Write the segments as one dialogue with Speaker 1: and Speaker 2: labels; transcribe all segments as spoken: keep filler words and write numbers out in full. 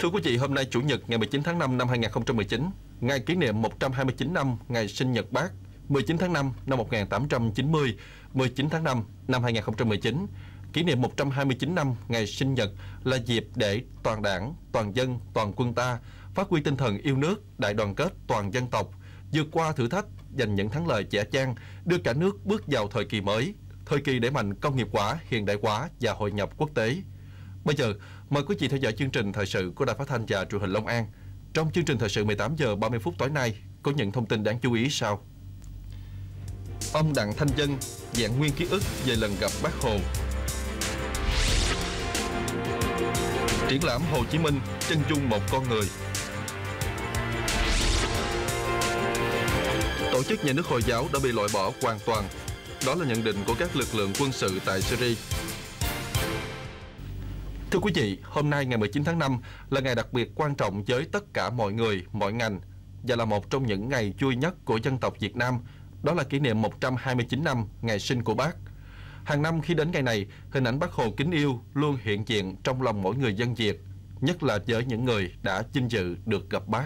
Speaker 1: Thưa quý vị, hôm nay Chủ nhật ngày mười chín tháng năm năm hai nghìn không trăm mười chín, ngày kỷ niệm một trăm hai mươi chín năm ngày sinh nhật Bác, mười chín tháng năm năm một nghìn tám trăm chín mươi, mười chín tháng năm năm hai nghìn không trăm mười chín. Kỷ niệm một trăm hai mươi chín năm ngày sinh nhật là dịp để toàn đảng, toàn dân, toàn quân ta phát huy tinh thần yêu nước, đại đoàn kết toàn dân tộc, vượt qua thử thách, giành những thắng lợi chẻ chang, đưa cả nước bước vào thời kỳ mới, thời kỳ đẩy mạnh công nghiệp hóa, hiện đại hóa và hội nhập quốc tế. Bây giờ, mời quý vị theo dõi chương trình thời sự của Đài Phát thanh và Truyền hình Long An. Trong chương trình thời sự mười tám giờ ba mươi phút tối nay có những thông tin đáng chú ý sau. Ông Đặng Thanh Dân vẹn nguyên ký ức về lần gặp Bác Hồ. Triển lãm Hồ Chí Minh chân dung một con người. Tổ chức nhà nước Hồi giáo đã bị loại bỏ hoàn toàn. Đó là nhận định của các lực lượng quân sự tại Syria. Thưa quý vị, hôm nay ngày mười chín tháng năm là ngày đặc biệt quan trọng với tất cả mọi người, mọi ngành và là một trong những ngày vui nhất của dân tộc Việt Nam. Đó là kỷ niệm một trăm hai mươi chín năm ngày sinh của Bác. Hàng năm khi đến ngày này, hình ảnh Bác Hồ kính yêu luôn hiện diện trong lòng mỗi người dân Việt, nhất là với những người đã vinh dự được gặp Bác.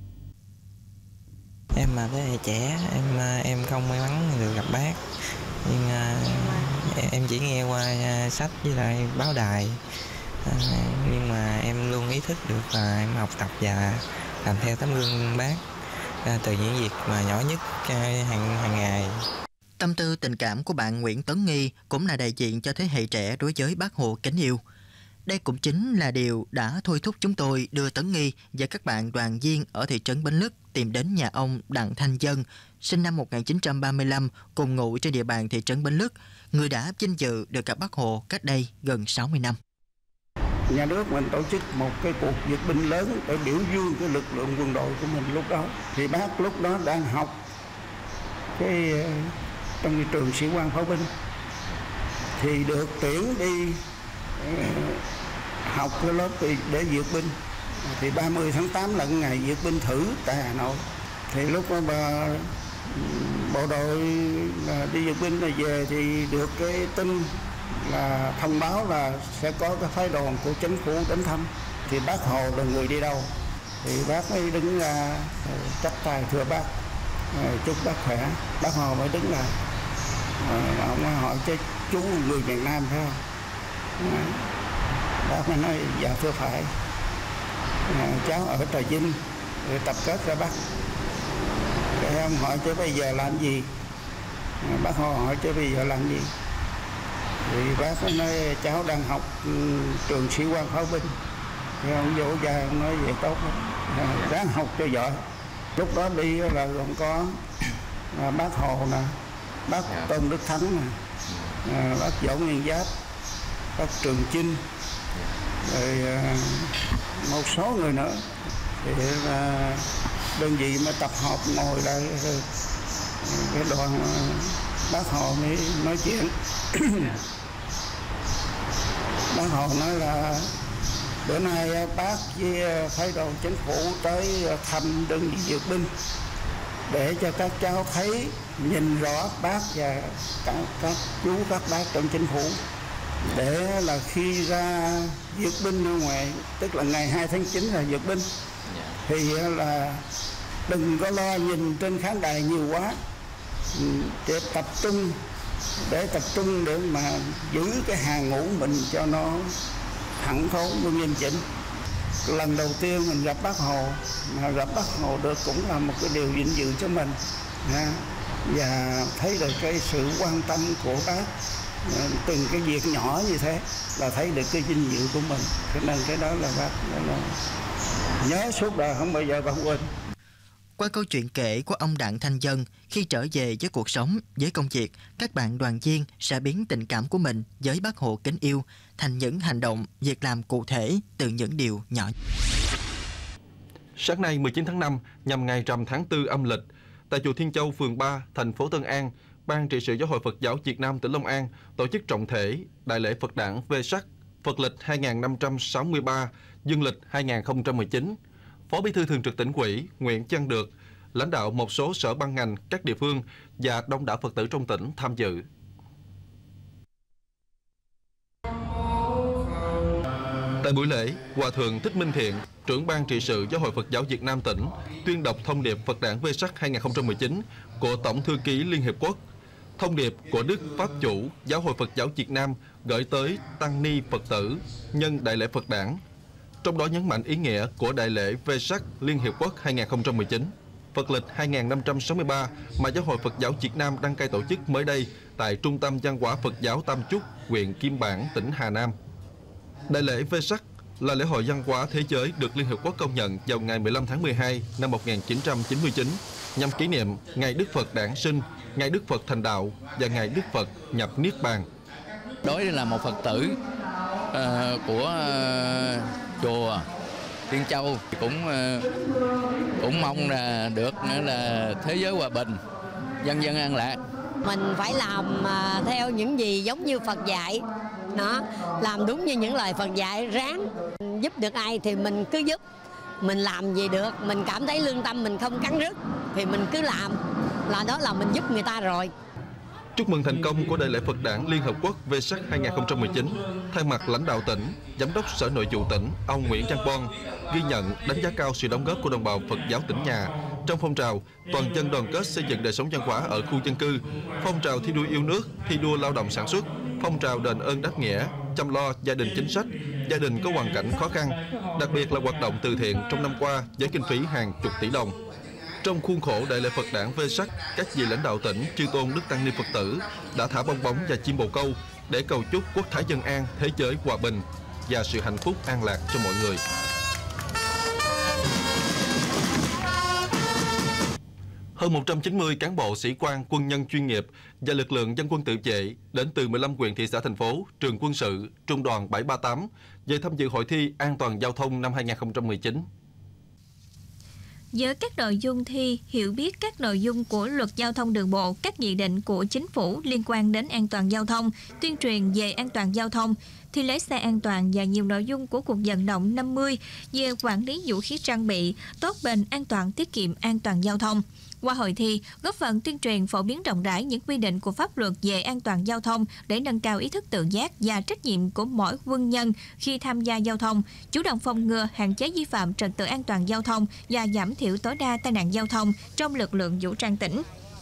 Speaker 2: Em mà thế hệ trẻ, em em không may mắn được gặp Bác, nhưng uh, em chỉ nghe qua uh, sách với lại báo đài, uh, nhưng mà em luôn ý thức được là em học tập và làm theo tấm gương Bác, uh, từ những việc mà nhỏ nhất uh, hàng hàng ngày.
Speaker 3: Tâm tư tình cảm của bạn Nguyễn Tấn Nghi cũng là đại diện cho thế hệ trẻ đối với Bác Hồ kính yêu. Đây cũng chính là điều đã thôi thúc chúng tôi đưa Tấn Nghi và các bạn đoàn viên ở thị trấn Bến Lức tìm đến nhà ông Đặng Thanh Dân, sinh năm một nghìn chín trăm ba mươi lăm, cùng ngụ trên địa bàn thị trấn Bến Lức, người đã vinh dự được gặp Bác Hồ cách đây gần sáu mươi năm.
Speaker 4: Nhà nước mình tổ chức một cái cuộc duyệt binh lớn để biểu dương cái lực lượng quân đội của mình lúc đó. Thì Bác lúc đó đang học cái trong cái trường sĩ quan pháo binh, thì được tuyển đi học cái lớp để duyệt binh. Thì ba mươi tháng tám là ngày duyệt binh thử tại Hà Nội. Thì lúc đó bà, bộ đội đi duyệt binh rồi về thì được cái tin là thông báo là sẽ có cái phái đoàn của chính phủ đến thăm. Thì Bác Hồ là người đi đâu, thì bác mới đứng ra chắp tay thưa Bác, chúc Bác khỏe. Bác Hồ mới đứng lại, ông mới hỏi chứ chú người miền Nam phải không? Bác mới nói dạ thưa phải, cháu ở Trà Vinh tập kết ra Bắc. Cái ông hỏi chứ bây giờ làm gì? Bác Hồ hỏi chứ bây giờ làm gì? Thì bác mới nói cháu đang học trường sĩ quan pháo binh. Thì ông vỗ vai ông nói vậy tốt lắm, ráng học cho giỏi. Lúc đó đi là còn có Bác Hồ nè, Bác Tôn Đức Thắng nè, Bác Võ Nguyên Giáp, Bác Trường Chinh, rồi một số người nữa. Thì là đơn vị mà tập hợp ngồi đây, cái đoàn Bác Hồ mới nói chuyện. Bác Hồ nói là bữa nay bác với phái đoàn chính phủ tới thăm đơn vị duyệt binh để cho các cháu thấy, nhìn rõ bác và các, các chú các bác trong chính phủ, để là khi ra duyệt binh ở ngoài, tức là ngày hai tháng chín là duyệt binh, thì là đừng có lo nhìn trên khán đài nhiều quá, để tập trung để tập trung để mà giữ cái hàng ngũ mình cho nó thẳng thắn và nghiêm chỉnh. Lần đầu tiên mình gặp Bác Hồ, mà gặp Bác Hồ được cũng là một cái điều vinh dự cho mình, và thấy được cái sự quan tâm của Bác, từng cái việc nhỏ như thế là thấy được cái vinh dự của mình. Cho nên cái đó là Bác đó là nhớ suốt đời, không bao giờ bạn quên.
Speaker 3: Qua câu chuyện kể của ông Đặng Thanh Dân, khi trở về với cuộc sống, với công việc, các bạn đoàn viên sẽ biến tình cảm của mình với Bác Hồ kính yêu thành những hành động, việc làm cụ thể từ những điều nhỏ.
Speaker 1: Sáng nay mười chín tháng năm, nhằm ngày rằm tháng tư âm lịch, tại chùa Thiên Châu, phường ba, thành phố Tân An, Ban trị sự Giáo hội Phật giáo Việt Nam tỉnh Long An tổ chức trọng thể đại lễ Phật đản Vesak Phật lịch hai nghìn năm trăm sáu mươi ba, dương lịch hai nghìn không trăm mười chín. Phó Bí thư Thường trực Tỉnh ủy Nguyễn Văn Được, lãnh đạo một số sở ban ngành, các địa phương và đông đảo Phật tử trong tỉnh tham dự. Tại buổi lễ, Hòa thượng Thích Minh Thiện, trưởng ban trị sự Giáo hội Phật giáo Việt Nam tỉnh, tuyên đọc thông điệp Phật đản Vesak hai không một chín của Tổng thư ký Liên Hiệp Quốc. Thông điệp của Đức Pháp Chủ Giáo hội Phật giáo Việt Nam gửi tới tăng ni Phật tử nhân đại lễ Phật đản, trong đó nhấn mạnh ý nghĩa của đại lễ Vesak Liên Hiệp Quốc hai không một chín, Phật lịch hai nghìn năm trăm sáu mươi ba mà Giáo hội Phật giáo Việt Nam đăng cai tổ chức mới đây tại Trung tâm Văn hóa Phật giáo Tam Chúc, huyện Kim Bảng, tỉnh Hà Nam. Đại lễ Vesak là lễ hội văn hóa thế giới được Liên Hiệp Quốc công nhận vào ngày mười lăm tháng mười hai năm một nghìn chín trăm chín mươi chín nhằm kỷ niệm ngày Đức Phật đản sinh, ngày Đức Phật thành đạo và ngày Đức Phật nhập Niết Bàn.
Speaker 5: Đối là một Phật tử uh, của uh, chùa Tiên Châu cũng uh, cũng mong là được nữa là thế giới hòa bình, dân dân an lạc.
Speaker 6: Mình phải làm uh, theo những gì giống như Phật dạy, nó làm đúng như những lời Phật dạy, ráng giúp được ai thì mình cứ giúp, mình làm gì được, mình cảm thấy lương tâm mình không cắn rứt thì mình cứ làm, là đó là mình giúp người ta rồi.
Speaker 1: Chúc mừng thành công của đại lễ Phật đản Liên Hợp Quốc Vesak hai không một chín, thay mặt lãnh đạo tỉnh, Giám đốc Sở Nội vụ tỉnh, ông Nguyễn Văn Bon ghi nhận, đánh giá cao sự đóng góp của đồng bào Phật giáo tỉnh nhà trong phong trào toàn dân đoàn kết xây dựng đời sống văn hóa ở khu dân cư, phong trào thi đua yêu nước, thi đua lao động sản xuất, phong trào đền ơn đáp nghĩa, chăm lo gia đình chính sách, gia đình có hoàn cảnh khó khăn, đặc biệt là hoạt động từ thiện trong năm qua với kinh phí hàng chục tỷ đồng. Trong khuôn khổ đại lễ Phật đản Vesak, các vị lãnh đạo tỉnh, chư tôn đức tăng ni Phật tử đã thả bong bóng và chim bồ câu để cầu chúc quốc thái dân an, thế giới hòa bình và sự hạnh phúc an lạc cho mọi người. Hơn một trăm chín mươi cán bộ, sĩ quan, quân nhân chuyên nghiệp và lực lượng dân quân tự vệ đến từ mười lăm huyện, thị xã, thành phố, trường quân sự, trung đoàn bảy ba tám về tham dự hội thi an toàn giao thông năm hai không một chín.
Speaker 7: Với các nội dung thi, hiểu biết các nội dung của luật giao thông đường bộ, các nghị định của chính phủ liên quan đến an toàn giao thông, tuyên truyền về an toàn giao thông, thi lái xe an toàn và nhiều nội dung của cuộc vận động năm mươi về quản lý vũ khí trang bị, tốt bền, an toàn, tiết kiệm, an toàn giao thông. Qua hội thi, góp phần tuyên truyền phổ biến rộng rãi những quy định của pháp luật về an toàn giao thông để nâng cao ý thức tự giác và trách nhiệm của mỗi quân nhân khi tham gia giao thông, chủ động phòng ngừa, hạn chế vi phạm trật tự an toàn giao thông và giảm thiểu tối đa tai nạn giao thông trong lực lượng vũ trang tỉnh.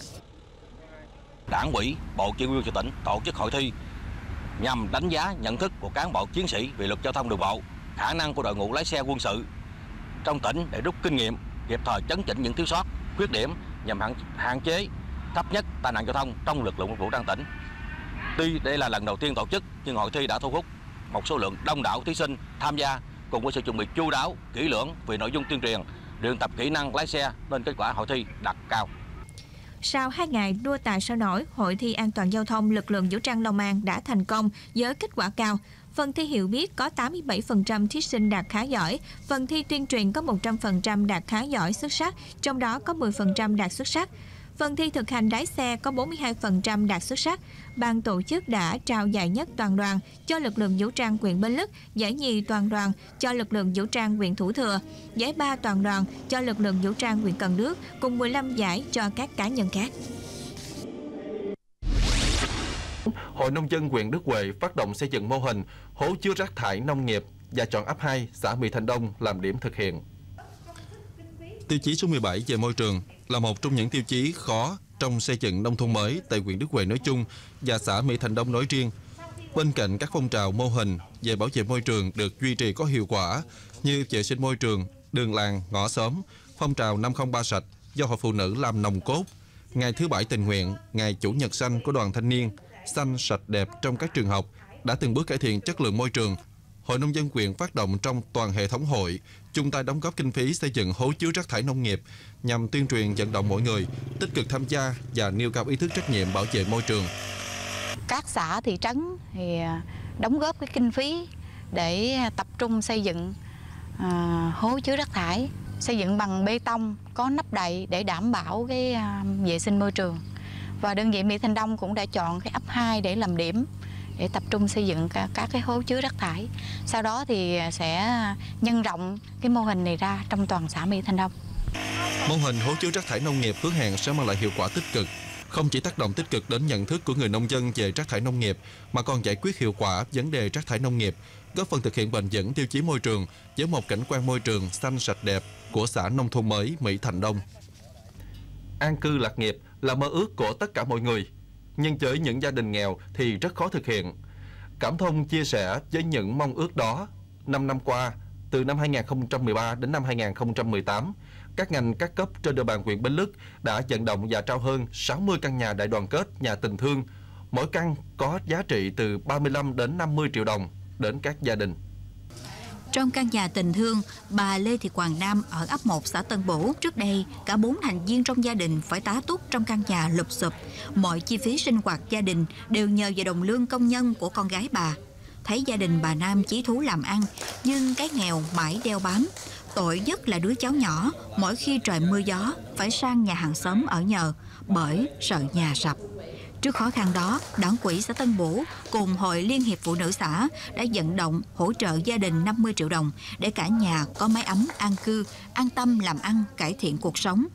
Speaker 8: Đảng ủy, Bộ Chỉ huy của tỉnh tổ chức hội thi nhằm đánh giá nhận thức của cán bộ chiến sĩ về luật giao thông đường bộ, khả năng của đội ngũ lái xe quân sự trong tỉnh để rút kinh nghiệm, kịp thời chấn chỉnh những thiếu sót, khuyết điểm nhằm hạn, hạn chế thấp nhất tai nạn giao thông trong lực lượng vũ trang tỉnh. Tuy đây là lần đầu tiên tổ chức nhưng hội thi đã thu hút một số lượng đông đảo thí sinh tham gia cùng với sự chuẩn bị chu đáo, kỹ lưỡng về nội dung tuyên truyền, luyện tập kỹ năng lái xe nên kết quả hội thi đạt cao.
Speaker 7: Sau hai ngày đua tài sôi nổi, hội thi an toàn giao thông lực lượng vũ trang Long An đã thành công với kết quả cao. Phần thi hiểu biết có tám mươi bảy phần trăm thí sinh đạt khá giỏi, phần thi tuyên truyền có một trăm phần trăm đạt khá giỏi xuất sắc, trong đó có mười phần trăm đạt xuất sắc. Phần thi thực hành lái xe có bốn mươi hai phần trăm đạt xuất sắc. Ban tổ chức đã trao giải nhất toàn đoàn cho lực lượng vũ trang huyện Bến Lức, giải nhì toàn đoàn cho lực lượng vũ trang huyện Thủ Thừa, giải ba toàn đoàn cho lực lượng vũ trang huyện Cần Đước, cùng mười lăm giải cho các cá nhân khác.
Speaker 1: Hội Nông dân huyện Đức Huệ phát động xây dựng mô hình hố chứa rác thải nông nghiệp và chọn ấp hai xã Mỹ Thành Đông làm điểm thực hiện. Tiêu chí số mười bảy về môi trường là một trong những tiêu chí khó trong xây dựng nông thôn mới tại huyện Đức Huệ nói chung và xã Mỹ Thành Đông nói riêng. Bên cạnh các phong trào mô hình về bảo vệ môi trường được duy trì có hiệu quả như vệ sinh môi trường, đường làng, ngõ xóm, phong trào năm không ba sạch do Hội Phụ Nữ làm nòng cốt, ngày thứ bảy tình nguyện, ngày Chủ nhật xanh của đoàn thanh niên, xanh sạch đẹp trong các trường học đã từng bước cải thiện chất lượng môi trường. Hội Nông dân huyện phát động trong toàn hệ thống hội chung tay đóng góp kinh phí xây dựng hố chứa rác thải nông nghiệp nhằm tuyên truyền vận động mọi người tích cực tham gia và nêu cao ý thức trách nhiệm bảo vệ môi trường.
Speaker 9: Các xã thị trấn thì đóng góp cái kinh phí để tập trung xây dựng à, hố chứa rác thải, xây dựng bằng bê tông có nắp đậy để đảm bảo cái à, vệ sinh môi trường. Và đơn vị Mỹ Thành Đông cũng đã chọn cái ấp hai để làm điểm để tập trung xây dựng các, các cái hố chứa rác thải. Sau đó thì sẽ nhân rộng cái mô hình này ra trong toàn xã Mỹ Thành Đông.
Speaker 1: Mô hình hố chứa rác thải nông nghiệp hứa hẹn sẽ mang lại hiệu quả tích cực, không chỉ tác động tích cực đến nhận thức của người nông dân về rác thải nông nghiệp, mà còn giải quyết hiệu quả vấn đề rác thải nông nghiệp, góp phần thực hiện bền vững tiêu chí môi trường với một cảnh quan môi trường xanh sạch đẹp của xã nông thôn mới Mỹ Thành Đông. An cư lạc nghiệp là mơ ước của tất cả mọi người, nhưng với những gia đình nghèo thì rất khó thực hiện. Cảm thông chia sẻ với những mong ước đó, năm năm qua, từ năm hai nghìn không trăm mười ba đến năm hai nghìn không trăm mười tám, các ngành các cấp trên địa bàn huyện Bến Lức đã vận động và trao hơn sáu mươi căn nhà đại đoàn kết, nhà tình thương. Mỗi căn có giá trị từ ba mươi lăm đến năm mươi triệu đồng đến các gia đình.
Speaker 10: Trong căn nhà tình thương, bà Lê Thị Hoàng Nam ở ấp một xã Tân Bổ, trước đây cả bốn thành viên trong gia đình phải tá túc trong căn nhà lụp xụp. Mọi chi phí sinh hoạt gia đình đều nhờ vào đồng lương công nhân của con gái bà. Thấy gia đình bà Nam chí thú làm ăn, nhưng cái nghèo mãi đeo bám. Tội nhất là đứa cháu nhỏ, mỗi khi trời mưa gió phải sang nhà hàng xóm ở nhờ, bởi sợ nhà sập. Trước khó khăn đó, Đảng ủy xã Tân Bổ cùng Hội Liên hiệp Phụ nữ xã đã vận động hỗ trợ gia đình năm mươi triệu đồng để cả nhà có mái ấm an cư, an tâm làm ăn, cải thiện cuộc sống.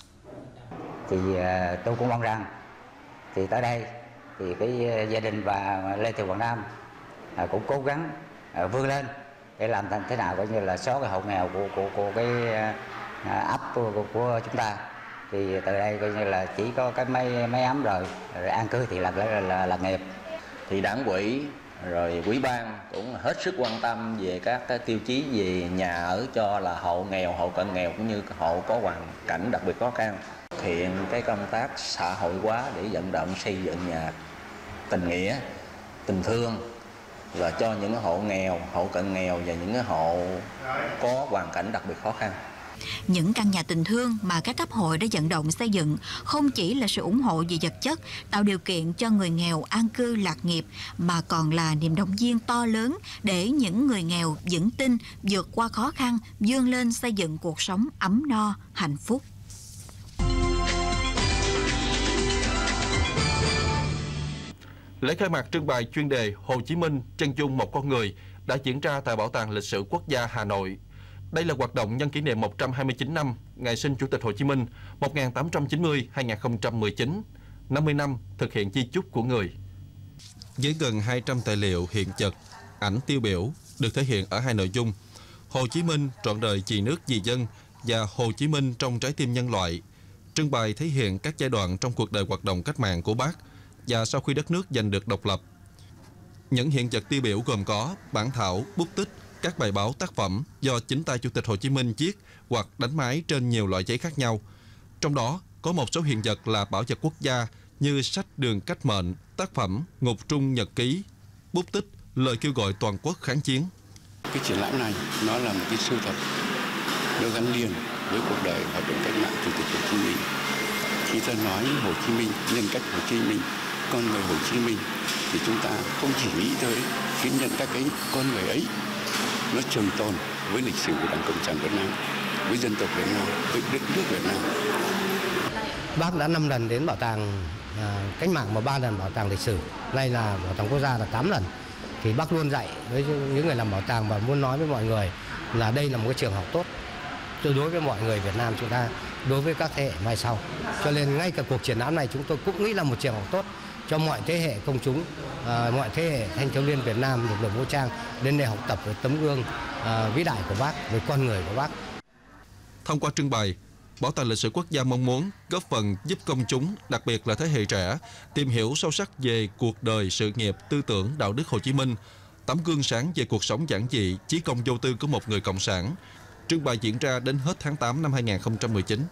Speaker 11: Thì tôi cũng mong rằng thì tới đây thì cái gia đình bà Lê Thị Hoàng Nam cũng cố gắng vươn lên để làm thành thế nào coi như là xóa cái hộ nghèo của của của cái ấp của, của, của chúng ta. Thì từ đây coi như là chỉ có cái máy máy ấm rồi, rồi an cư thì là là, là là nghiệp.
Speaker 12: Thì đảng ủy rồi ủy ban cũng hết sức quan tâm về các cái tiêu chí về nhà ở cho là hộ nghèo, hộ cận nghèo cũng như hộ có hoàn cảnh đặc biệt khó khăn. Thực hiện cái công tác xã hội hóa để vận động xây dựng nhà tình nghĩa, tình thương và cho những hộ nghèo, hộ cận nghèo và những hộ có hoàn cảnh đặc biệt khó khăn.
Speaker 10: Những căn nhà tình thương mà các cấp hội đã vận động xây dựng không chỉ là sự ủng hộ về vật chất, tạo điều kiện cho người nghèo an cư lạc nghiệp, mà còn là niềm động viên to lớn để những người nghèo vững tin vượt qua khó khăn, vươn lên xây dựng cuộc sống ấm no, hạnh phúc.
Speaker 1: Lễ khai mạc trưng bày chuyên đề Hồ Chí Minh chân dung một con người đã diễn ra tại Bảo tàng Lịch sử Quốc gia Hà Nội. Đây là hoạt động nhân kỷ niệm một trăm hai mươi chín năm ngày sinh Chủ tịch Hồ Chí Minh một nghìn tám trăm chín mươi đến hai nghìn không trăm mười chín, năm mươi năm thực hiện di chúc của người. Với gần hai trăm tài liệu hiện vật, ảnh tiêu biểu được thể hiện ở hai nội dung: Hồ Chí Minh trọn đời vì nước vì dân và Hồ Chí Minh trong trái tim nhân loại. Trưng bày thể hiện các giai đoạn trong cuộc đời hoạt động cách mạng của Bác và sau khi đất nước giành được độc lập. Những hiện vật tiêu biểu gồm có bản thảo, bút tích, các bài báo tác phẩm do chính tay Chủ tịch Hồ Chí Minh viết hoặc đánh máy trên nhiều loại giấy khác nhau. Trong đó có một số hiện vật là bảo vật quốc gia như sách Đường Cách Mệnh, tác phẩm Ngục Trung Nhật Ký, bút tích Lời kêu gọi toàn quốc kháng chiến.
Speaker 13: Cái triển lãm này nó là một cái sưu tập, nó gắn liền với cuộc đời hoạt động cách mạng Chủ tịch Hồ Chí Minh. Khi ta nói Hồ Chí Minh, nhân cách Hồ Chí Minh, con người Hồ Chí Minh, thì chúng ta không chỉ nghĩ tới cái nhân cách ấy, con người ấy nó trường tồn với lịch sử của Đảng Cộng sản Việt Nam, với dân tộc Việt Nam, với đất nước Việt Nam.
Speaker 14: Bác đã năm lần đến bảo tàng à, cách mạng và ba lần bảo tàng lịch sử. Nay là bảo tàng quốc gia là tám lần. Thì bác luôn dạy với những người làm bảo tàng và muốn nói với mọi người là đây là một cái trường học tốt đối với mọi người Việt Nam chúng ta, đối với các thế hệ mai sau. Cho nên ngay cả cuộc triển lãm này chúng tôi cũng nghĩ là một trường học tốt cho mọi thế hệ công chúng, à, mọi thế hệ thanh thiếu niên Việt Nam, lực lượng vũ trang đến để học tập về tấm gương à, vĩ đại của Bác, về con người của Bác.
Speaker 1: Thông qua trưng bày, Bảo tàng Lịch sử Quốc gia mong muốn góp phần giúp công chúng, đặc biệt là thế hệ trẻ, tìm hiểu sâu sắc về cuộc đời, sự nghiệp, tư tưởng, đạo đức Hồ Chí Minh, tấm gương sáng về cuộc sống giản dị, chí công vô tư của một người cộng sản. Trưng bày diễn ra đến hết tháng tám năm hai nghìn không trăm mười chín.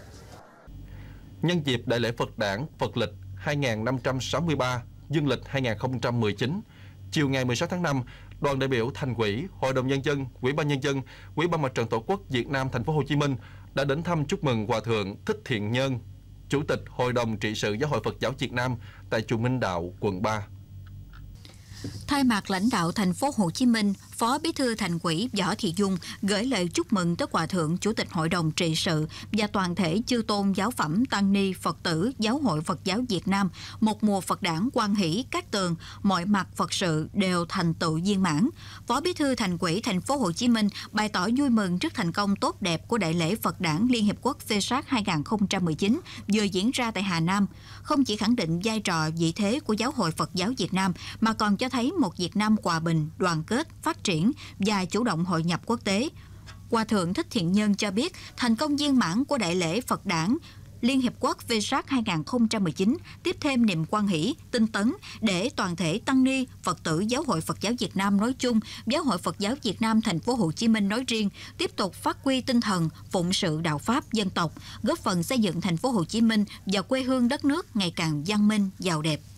Speaker 1: Nhân dịp Đại lễ Phật Đản Phật lịch hai nghìn năm trăm sáu mươi ba, dương lịch hai nghìn không trăm mười chín, chiều ngày mười sáu tháng năm, đoàn đại biểu Thành ủy, Hội đồng Nhân dân, Ủy ban Nhân dân, Ủy ban Mặt trận Tổ quốc Việt Nam Thành phố Hồ Chí Minh đã đến thăm chúc mừng Hòa thượng Thích Thiện Nhân, Chủ tịch Hội đồng trị sự Giáo hội Phật giáo Việt Nam tại chùa Minh Đạo, quận ba.
Speaker 10: Thay mặt lãnh đạo Thành phố Hồ Chí Minh, Phó Bí thư Thành ủy Võ Thị Dung gửi lời chúc mừng tới Hòa thượng Chủ tịch Hội đồng trị sự và toàn thể chư tôn giáo phẩm tăng ni Phật tử Giáo hội Phật giáo Việt Nam một mùa Phật đản hoan hỷ cát tường, mọi mặt Phật sự đều thành tựu viên mãn. Phó Bí thư Thành ủy Thành phố Hồ Chí Minh bày tỏ vui mừng trước thành công tốt đẹp của Đại lễ Phật đản Liên Hiệp Quốc Vesak hai không một chín vừa diễn ra tại Hà Nam, không chỉ khẳng định vai trò vị thế của Giáo hội Phật giáo Việt Nam mà còn cho thấy một Việt Nam hòa bình, đoàn kết, phát triển và chủ động hội nhập quốc tế. Hòa thượng Thích Thiện Nhân cho biết thành công viên mãn của Đại lễ Phật đản Liên Hiệp Quốc Vesak hai không một chín tiếp thêm niềm hoan hỷ, tinh tấn để toàn thể tăng ni, Phật tử Giáo hội Phật giáo Việt Nam nói chung, Giáo hội Phật giáo Việt Nam Thành phố Hồ Chí Minh nói riêng tiếp tục phát huy tinh thần phụng sự đạo pháp dân tộc, góp phần xây dựng Thành phố Hồ Chí Minh và quê hương đất nước ngày càng văn minh, giàu đẹp.